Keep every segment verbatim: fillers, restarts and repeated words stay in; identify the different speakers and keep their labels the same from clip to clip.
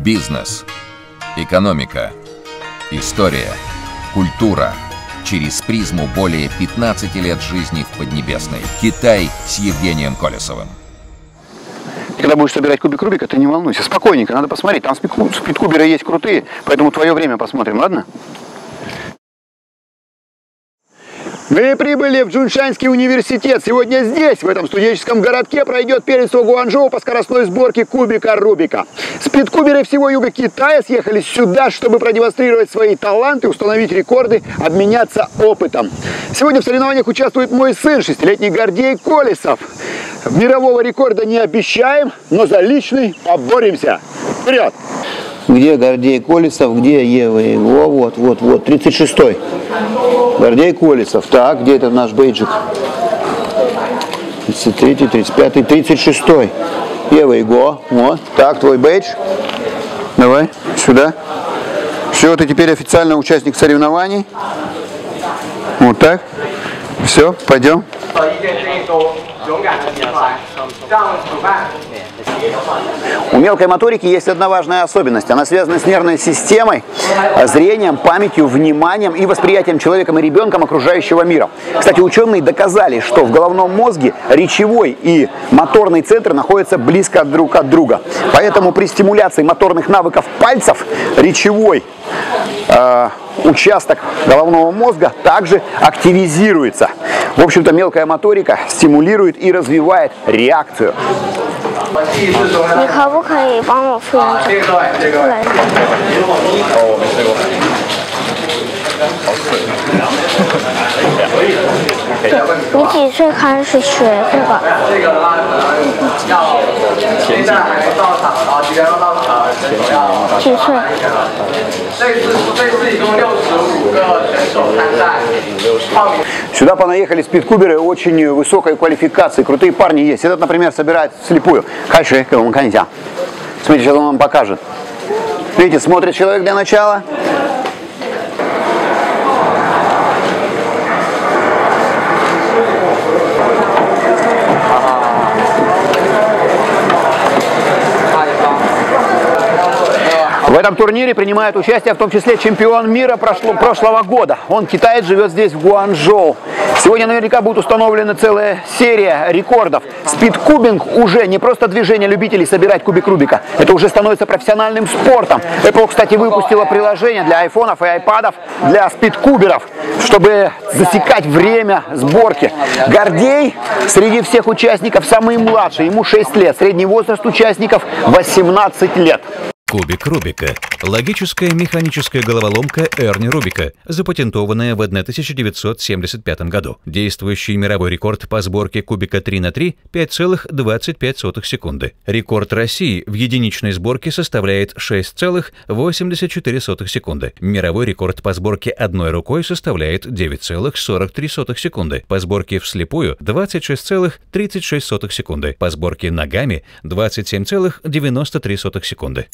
Speaker 1: Бизнес, экономика, история, культура. Через призму более пятнадцати лет жизни в Поднебесной. Китай с Евгением Колесовым.
Speaker 2: Когда будешь собирать кубик Рубика, ты не волнуйся, спокойненько, надо посмотреть. Там спидкуберы есть крутые, поэтому твое время посмотрим, ладно? Мы прибыли в Джуншанский университет. Сегодня здесь, в этом студенческом городке, пройдет первенство Гуанчжоу по скоростной сборке кубика Рубика. Спидкуберы всего юга Китая съехались сюда, чтобы продемонстрировать свои таланты, установить рекорды, обменяться опытом. Сегодня в соревнованиях участвует мой сын, шестилетний Гордей Колесов. Мирового рекорда не обещаем, но за личный поборемся. Вперед!
Speaker 3: Где Гордей Колесов, где Ева его? Вот, вот, вот, тридцать шестой. Гордей Колесов. Так, где это наш бейджик? тридцать третий, тридцать пятый, тридцать шестой. Ева его. Вот. Так, твой бейдж. Давай, сюда. Все, ты теперь официально участник соревнований. Вот так. Все, пойдем. У мелкой моторики есть одна важная особенность. Она связана с нервной системой, зрением, памятью, вниманием и восприятием человеком и ребенком окружающего мира. Кстати, ученые доказали, что в головном мозге речевой и моторный центры находятся близко друг от друга. Поэтому при стимуляции моторных навыков пальцев речевой э, участок головного мозга также активизируется. В общем-то, мелкая моторика стимулирует и развивает реакцию. Сюда понаехали спидкуберы очень высокой квалификации, крутые парни есть. Этот, например, собирает вслепую. Хайши, как он каньтя. Смотрите, сейчас он вам покажет. Видите, смотрит человек для начала. В этом турнире принимает участие в том числе чемпион мира прошло, прошлого года. Он китаец, живет здесь, в Гуанчжоу. Сегодня наверняка будет установлена целая серия рекордов. Спидкубинг уже не просто движение любителей собирать кубик Рубика. Это уже становится профессиональным спортом. Apple, кстати, выпустила приложение для айфонов и айпадов для спидкуберов, чтобы засекать время сборки. Гордей среди всех участников самый младший, ему шесть лет. Средний возраст участников восемнадцать лет.
Speaker 4: Кубик Рубика – логическая механическая головоломка Эрни Рубика, запатентованная в тысяча девятьсот семьдесят пятом году. Действующий мировой рекорд по сборке кубика три на три – пять целых двадцать пять сотых секунды. Рекорд России в единичной сборке составляет шесть целых восемьдесят четыре сотых секунды. Мировой рекорд по сборке одной рукой составляет девять целых сорок три сотых секунды. По сборке вслепую – двадцать шесть целых тридцать шесть сотых секунды. По сборке ногами – двадцать семь целых девяносто три сотых секунды.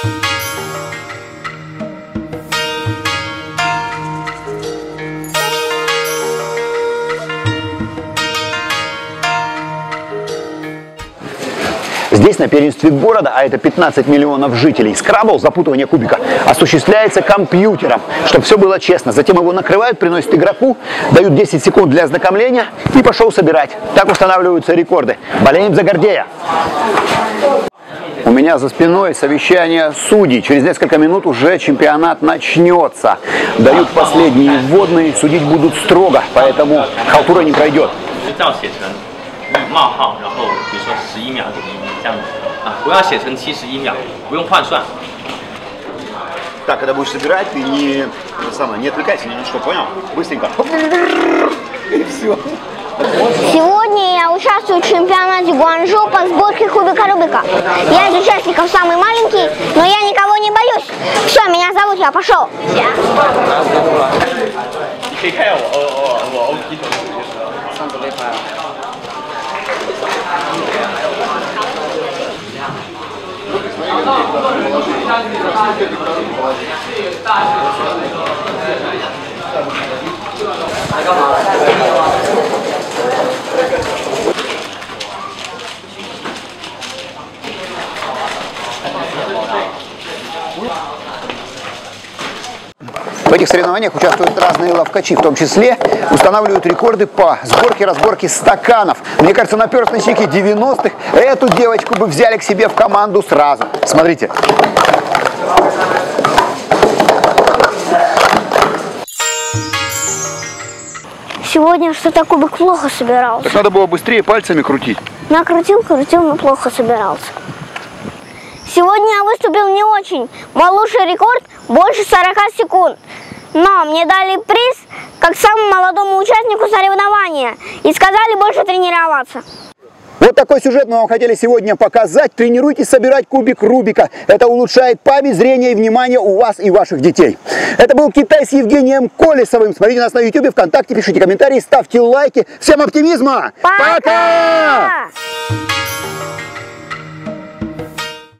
Speaker 2: Здесь, на первенстве города, а это пятнадцать миллионов жителей, скрабл, запутывание кубика, осуществляется компьютером, чтобы все было честно. Затем его накрывают, приносят игроку, дают десять секунд для ознакомления и пошел собирать. Так устанавливаются рекорды. Болеем за Гордея! У меня за спиной совещание судей. Через несколько минут уже чемпионат начнется. Дают последние вводные, судить будут строго, поэтому халтура не пройдет. Так, когда будешь собирать, ты не, самое, не отвлекайся ни на что, понял? Быстренько. И все.
Speaker 5: Сегодня я участвую в чемпионате Гуанчжоу по сборке кубика Рубика. Я из участников самый маленький, но я никого не боюсь. Все, меня зовут, я пошел.
Speaker 3: В этих соревнованиях участвуют разные ловкачи, в том числе устанавливают рекорды по сборке и разборке стаканов. Мне кажется, наперстнички девяностых эту девочку бы взяли к себе в команду сразу. Смотрите.
Speaker 5: Сегодня что-то кубик плохо собирался.
Speaker 2: Так надо было быстрее пальцами крутить.
Speaker 5: Накрутил, крутил, но плохо собирался. Сегодня я выступил не очень. Мой лучший рекорд больше сорока секунд. Но мне дали приз как самому молодому участнику соревнования и сказали больше тренироваться.
Speaker 3: Вот такой сюжет мы вам хотели сегодня показать. Тренируйтесь собирать кубик Рубика. Это улучшает память, зрение и внимание у вас и ваших детей. Это был Китай с Евгением Колесовым. Смотрите нас на ютубе, ВКонтакте, пишите комментарии, ставьте лайки. Всем оптимизма!
Speaker 5: Пока!
Speaker 3: Пока!